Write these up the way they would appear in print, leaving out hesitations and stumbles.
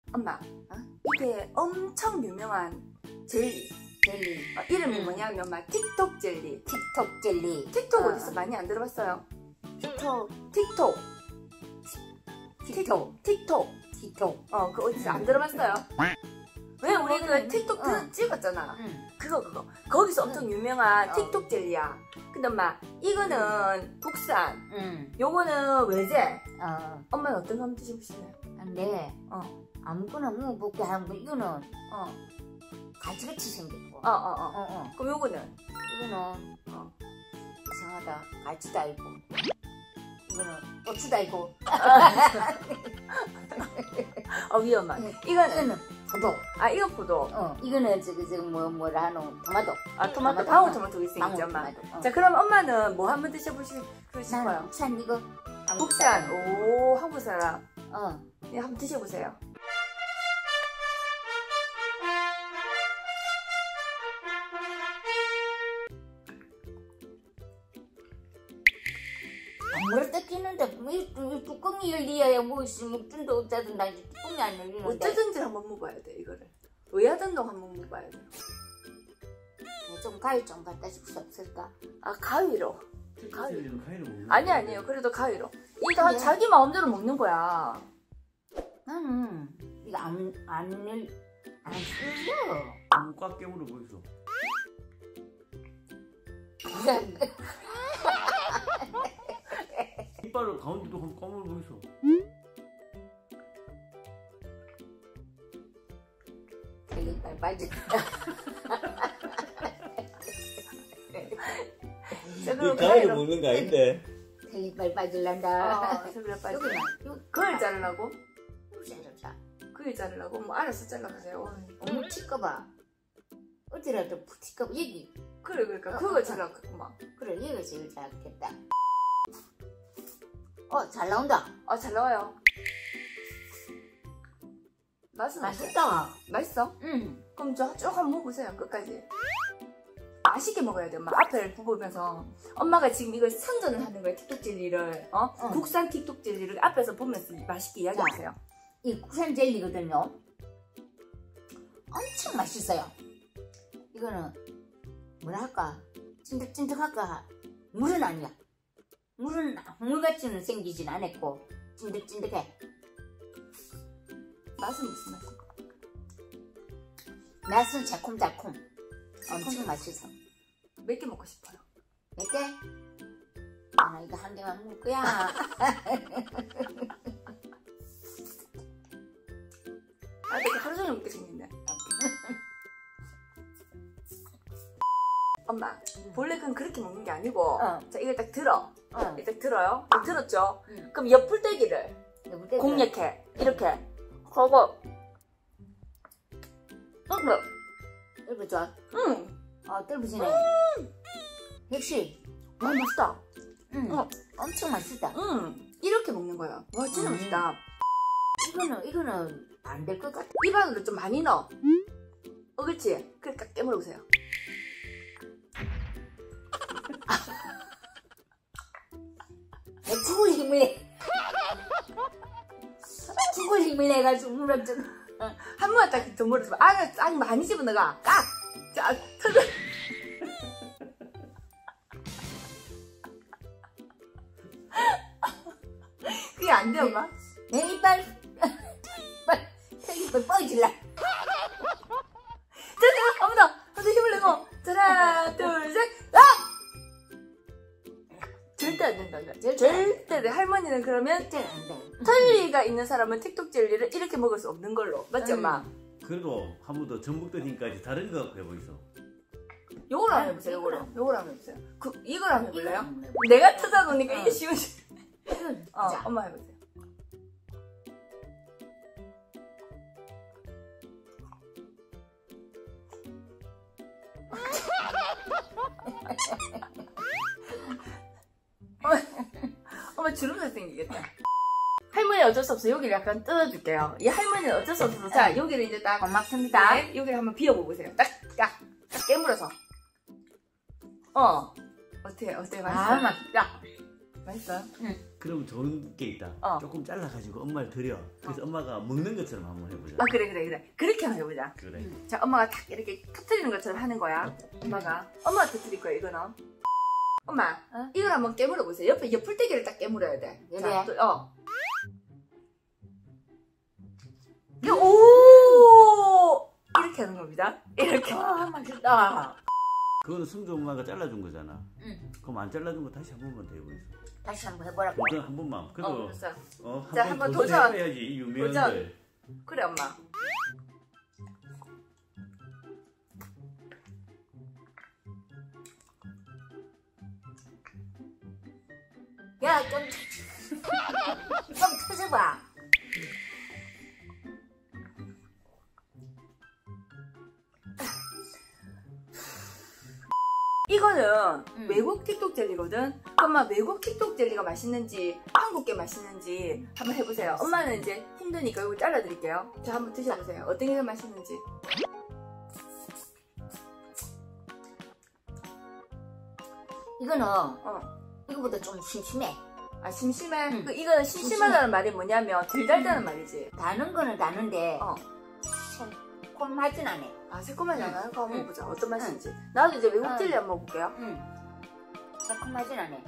엄마, 어? 이게 엄청 유명한 젤리. 이름이 뭐냐면 막 틱톡 젤리. 틱톡 젤리. 틱톡 어디서 많이 안 들어봤어요? 틱톡. 그 어디서 안 들어봤어요? 왜 우리 그 틱톡 찍었잖아. 그거. 거기서 엄청 유명한 틱톡 젤리야. 근데 엄마, 이거는 국산. 요거는 외제. 엄마는 어떤 거 한번 드셔보실래요? 근데 아무거나 먹어볼게 하는 거 이거는 갈치같이 생겼고. 그럼 요거는? 이거는 이상하다. 갈치도 아니고. 이거는 고추도 아니고. 위험한. 이거는 포도. 이거 포도. 이거는 뭐라 하노? 토마토. 토마토. 방울토마토 있으니까 엄마. 자, 그럼 엄마는 뭐 한번 드셔보시고 싶어요? 나는 국산 이거. 국산. 오, 한국 사람. 네, 한번 드셔보세요. 물 뜯기는데 이 뚜껑이 열리야 뭐 먹든도 어쩌든 나 이제 뚜껑이 안 열리는데. 어쩌든지 한번 먹어야 돼 이거를. 왜 하든도 한번 먹어야 돼. 좀 가위 좀 갖다 줄 수 없을까? 가위로. 가위로 먹는 아니에요. 그래도 가위로. 이거 자기 마음대로 먹는 거야. 나는 이거 안 쓸려. 꽉 깨물어 보이소. 이빨로 가운데도 한번 까물어 보이소. 이빨 빠지. 이 가위로 먹는 거 아닌데. 이빨 빠질란다. 그걸 자르라고? 잘라. 그걸 자르라고? 뭐 알아서 잘라보세요. 어머 치꺼봐. 어디라도 푹 치꺼봐. 여기. 그래 그러니까 그거 잘라겠구만. 그래 여기가 제일 잘겠다. 잘 나온다. 잘 나와요. 맛은 맛있다. 맛있어? 응. 그럼 쭉 한번 먹어보세요. 끝까지. 맛있게 먹어야 돼. 엄마 앞을 보면서 엄마가 지금 이걸 선전을 하는 거야. 틱톡 젤리를 국산 틱톡 젤리를 앞에서 보면서 맛있게 이야기하세요. 이 국산 젤리거든요. 엄청 맛있어요. 이거는 뭐라 할까? 찐득찐득할까? 물은 아니야. 물은 물같이는 생기진 않았고 찐득찐득해. 맛은 무슨 맛이야? 맛은 새콤달콤. 엄청 맛있어. 몇 개 먹고 싶어요? 몇 개? 나 이거 한 개만 먹을 거야. 되게 하루 종일 먹게 생겼네. 엄마, 본래 그건 그렇게 먹는 게 아니고 자, 이걸 딱 들어. 일단 들어요. 들었죠? 그럼 옆풀떼기를 공략해. 이렇게 하고 뜰부죠? 뜰부지네. 역시 맛있다. 엄청 맛있다. 이렇게 먹는 거야. 와, 진짜 맛있다. 이거는 안 될 것 같아. 입안으로 좀 많이 넣어. 그렇지? 그러니까 깨물어보세요. 죽을 힘을 내. 죽을 힘을 내가지고 물었잖아. 한 번에 딱 더 물어줘. 딱 많이 집어넣어가. 깍! 자, 터져. 그게 안 돼, 엄마? 내 이빨 뻐질라. 자, 한번 더 힘을 내고. 자, 하나, 둘, 셋, 절대 안 된다. 절대 돼. 할머니는 그러면 안 돼. 털리가 있는 사람은 틱톡 젤리를 이렇게 먹을 수 없는 걸로. 맞지, 엄마? 그래도 한 번 더 전북더니까지 다른 거 해보이소. 요걸 한번 해보세요. 요걸 한번 해보세요. 이걸 한번 해볼래요? 내가 찾아놓으니까 이게 쉬우지. 엄마 해보세요. 엄마 주름살 생기겠다. 할머니 어쩔 수 없어. 여기를 약간 뜯어줄게요. 이 할머니는 어쩔 수 없어서 자, 여기를 이제 딱 고맙습니다. 네, 여기를 한번 비워보세요. 딱 깨물어서. 어때요? 맛있어요? 맛있다. 맛있어요? 응. 그럼 좋은 게 있다. 조금 잘라가지고 엄마를 드려. 그래서 엄마가 먹는 것처럼 한번 해보자. 아 그래. 그렇게 한번 해보자. 그래. 자 엄마가 탁 이렇게 터뜨리는 것처럼 하는 거야. 엄마가 터뜨릴 거야 이거는. 엄마 이걸 한번 깨물어 보세요. 옆에 풀떼기를 딱 깨물어야 돼. 그래? 자, 오 이렇게 하는 겁니다. 이렇게. 맛있다. 그거는 승주 엄마가 잘라준 거잖아. 응. 그럼 안 잘라준 거 다시 한 번만 더 해보겠어. 다시 한번 해보라고. 그건 한 번만. 그래도 됐어. 자, 한번 도전해야지 이 유명한들. 그래 엄마. 야, 좀 터져봐. 이거는 외국 틱톡 젤리거든. 엄마 외국 틱톡 젤리가 맛있는지 한국 게 맛있는지 한번 해보세요. 엄마는 이제 힘드니까 이거 잘라드릴게요. 자 한번 드셔보세요. 어떤 게 더 맛있는지. 이거는 이거보다 좀 심심해. 아 심심해? 응. 이거는 심심하다는 말이 뭐냐면 덜 달다는 말이지. 다는 거는 다는데 새콤하진 않아. 아 새콤하지 않아요? 그거 한번 응. 보자. 어떤 맛인지. 나도 이제 외국 응. 젤리 한번 볼게요. 새콤하진 않아.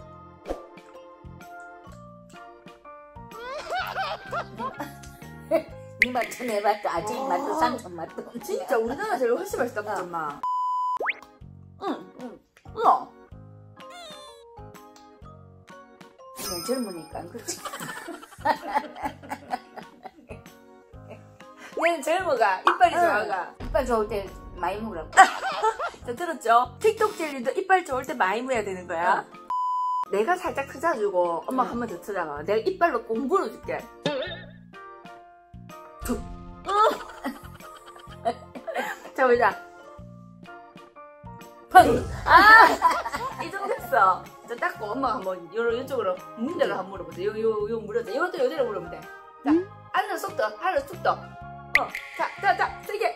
이 맛도 내 맛도 아직 맛도 삼촌 맛도. 진짜 우리나라 젤리 훨씬 맛있다 그치 엄마? 응. 우와. 그냥 젊으니까 그렇지. 얘는 젊어가. 이빨이 좋아가. 이빨 좋을 때 많이 먹으라고. 자 들었죠? 틱톡 젤리도 이빨 좋을 때 많이 무어야 되는 거야. 내가 살짝 찾아주고 엄마 한 번 더 찾아봐. 내가 이빨로 꼭 물어줄게. 자 보자. 이 정도 됐어. 자 닦고 엄마가 한번 이쪽으로 문대로 한번 물어보자. 요 물어자. 이것도 요대로 물으면 돼. 자 안으로 쏙 떠. 안으로 쑥 떠. 자 세게.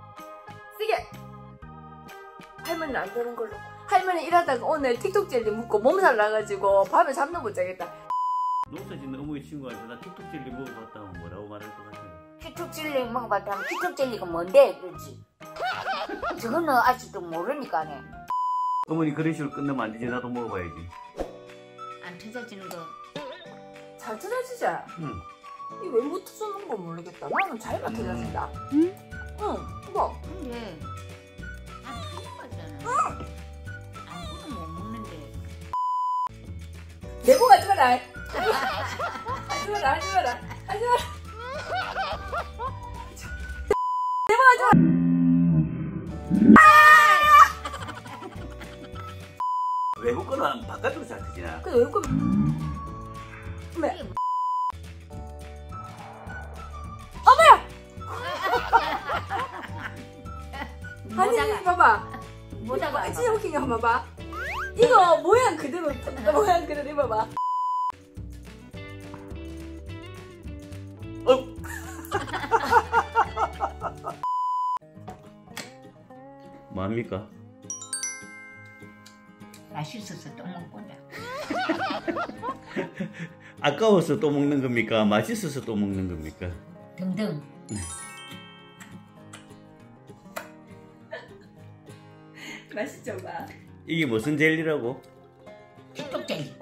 할머니는 안 되는 걸로. 할머니 일하다가 오늘 틱톡 젤리 먹고 몸살 나가지고 밤에 잠도 못 자겠다. 농사 짓는 어머니 친구한테 나 틱톡 젤리 먹어봤다 하면 뭐라고 말할 것 같아? 틱톡 젤리 먹어봤다면 틱톡 젤리가 뭔데? 그렇지. 저거는 아직도 모르니까 네. 어머니 그런 식으로 끝내면 안 되지. 나도 먹어봐야지. 안 터져지는 거. 잘 터져지지? 응. 이 왜 못 터져는 건 모르겠다. 나는 잘 터져진다. 응? 이거. 근데 안 터져가잖아. 아무거나 못 먹는데. 내고 하지 마라. 하지 마라. 내고 하지 마라. 외국 거는 바깥으로 잘 터지나? 근데 왜 이렇게 아니 봐봐. 모자가 진짜 웃긴 거 한번 봐봐. 이거 모양 그대로 입어봐. 뭐합니까? 맛있어서 또 먹보자. 아까워서 또 먹는 겁니까? 맛있어서 또 먹는 겁니까? 등등. 맛있죠, 봐. 이게 무슨 젤리라고? 틱톡 젤리.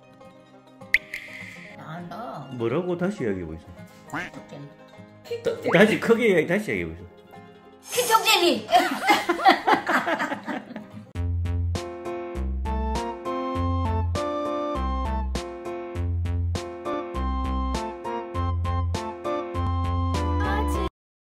나온다. 뭐라고 다시 이야기해보이소. 틱톡 젤리. 틱톡 젤리. 다시 크게 다시 이야기해보이소. 틱톡 젤리.